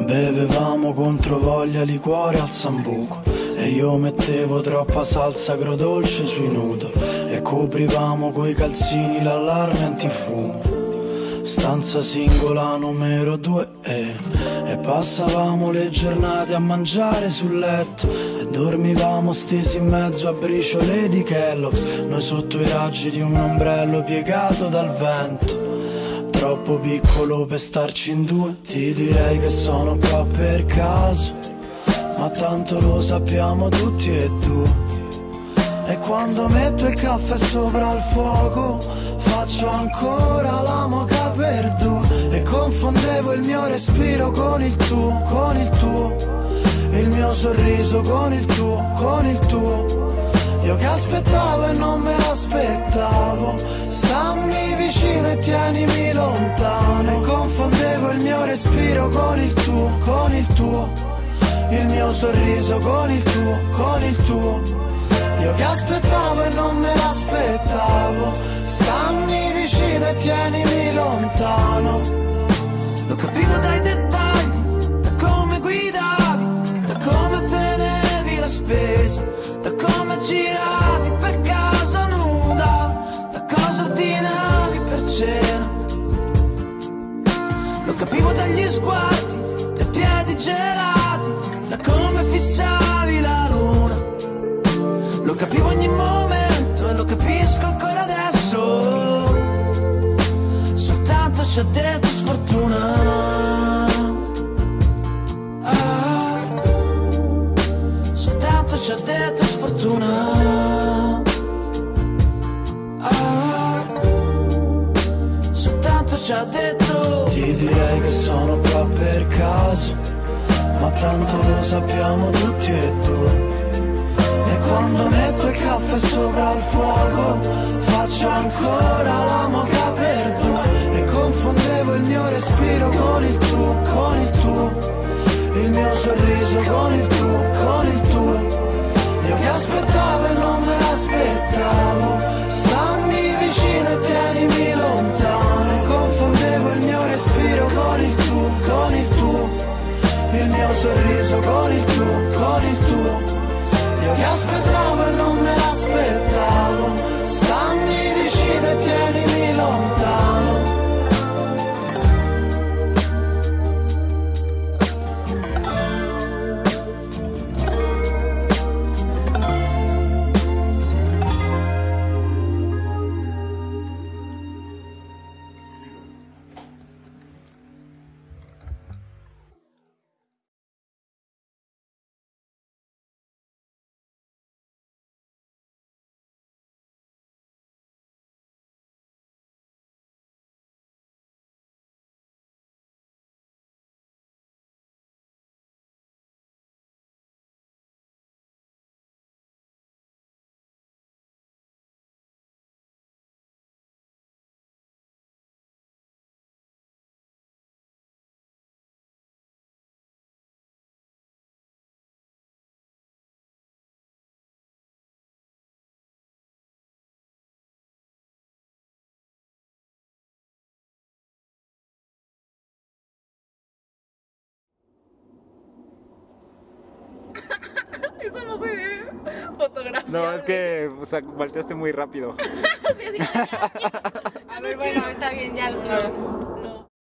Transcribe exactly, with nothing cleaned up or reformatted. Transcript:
Bevevamo contro voglia liquore al sambuco e io mettevo troppa salsa agrodolce sui noodle e coprivamo coi calzini l'allarme antifumo. Stanza singola numero due e, e passavamo le giornate a mangiare sul letto e dormivamo stesi in mezzo a briciole di Kellogg's, noi sotto i raggi di un ombrello piegato dal vento. Troppo piccolo per starci in due, ti direi che sono qua per caso, ma tanto lo sappiamo tutti e due. E quando metto il caffè sopra il fuoco faccio ancora la moka per due e confondevo il mio respiro con il tuo, con il tuo, il mio sorriso con il tuo, con il tuo. Io che aspettavo e non me l'aspettavo, stammi vicino e tienimi lontano. E confondevo il mio respiro con il tuo, con il tuo, il mio sorriso con il tuo, con il tuo. Io che aspettavo e non me l'aspettavo, stammi vicino e tienimi lontano. Lo capivo dai dettagli, da come guidavi, da come tenevi la spesa, da come giravi per casa nuda, da cosa ordinavi per cena. Lo capivo dagli sguardi, dai piedi gelati, da come fissavi la luna. Lo capivo ogni momento e lo capisco ancora adesso. Soltanto ci ha detto sfortuna. Ah, soltanto ci ha detto sfortuna. Ah, soltanto ci ha detto. Ti direi che sono qua per caso, ma tanto lo sappiamo tutti e due. E quando metto il caffè sopra il fuoco faccio ancora la moka per due e confondevo il mio respiro con il tuo, con il tuo, il mio sorriso con il tuo, con il tuo. Io che aspettavo e non me l'aspettavo, stammi vicino e tienimi lontano. E confondevo il mio respiro con il tuo, con il tuo, il mio sorriso con il tuo, con il tuo. Io che aspettavo e non me l'aspettavo, stammi vicino e tienimi lontano. Eso no se ve fotografía. No, es que, o sea, volteaste muy rápido. Sí, así como de, ah, bueno, está bien, ya lo.